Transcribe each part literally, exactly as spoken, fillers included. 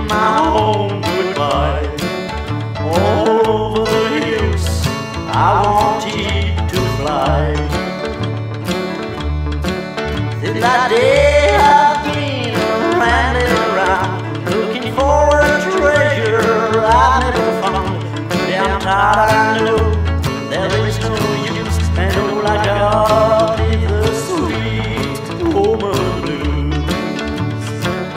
my home goodbye. All over the hills I wanted to fly. Since that day I've been rambling around, looking for a treasure I've never found. Damn tired I know there is no use, and all I got is the sweet woman blues.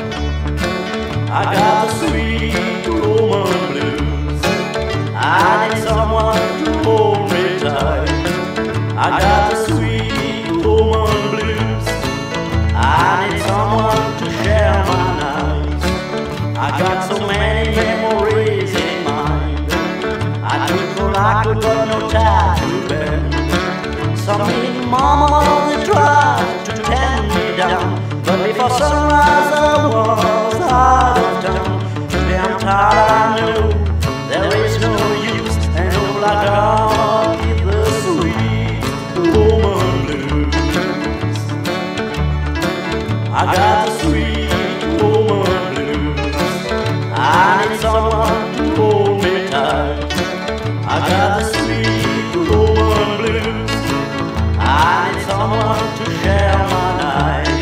I got the sweet woman blues. I need someone to hold me tight. I got the sweet woman blues. I need someone to share my nights. I got so many memories in mind. I took for I could got no time to bend. Some big mama that tried to tend me down, but before sunrise I was out of town. Damn tired I know there is no use, and all I got is the sweet woman blues. I got the sweet woman blues. I need someone to hold me tight. I got the sweet woman blues. I need someone to share my nights.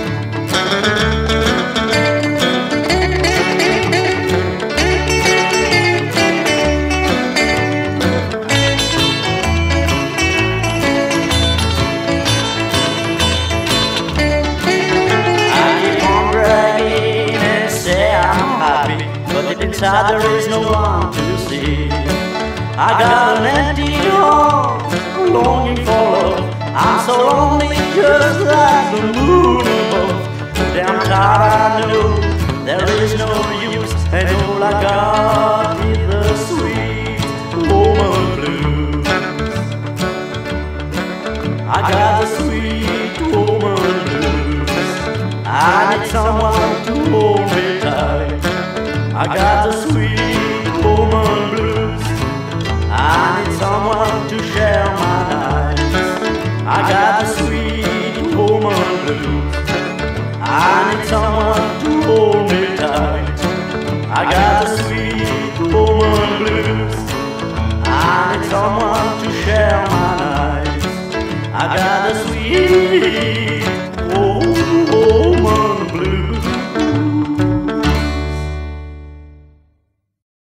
I keep on bragging and say I'm happy, but deep inside there is no one to see. I got an empty heart, longing for love. I'm so lonely, just like the moon above. Damn tired I know there is no use, and all I got is the sweet woman blues. I got the sweet woman blues. I need someone to hold me tight. I got the sweet woman blues. I need someone to share my nights. I got the sweet woman blues. I need someone to hold me tight. I got the sweet woman blues. I need someone